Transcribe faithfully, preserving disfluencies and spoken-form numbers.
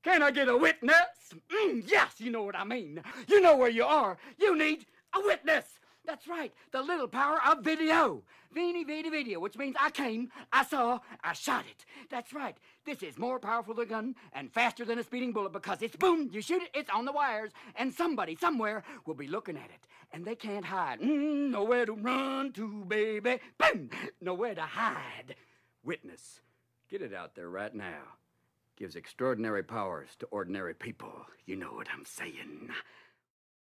Can I get a witness? Mm, yes, you know what I mean. You know where you are. You need a witness. That's right, the little power of video. Veni, vidi, video, which means I came, I saw, I shot it. That's right, this is more powerful than a gun and faster than a speeding bullet because it's boom, you shoot it, it's on the wires, and somebody somewhere will be looking at it. And they can't hide. Mm, nowhere to run to, baby. Boom, nowhere to hide. Witness, get it out there right now. Gives extraordinary powers to ordinary people. You know what I'm saying.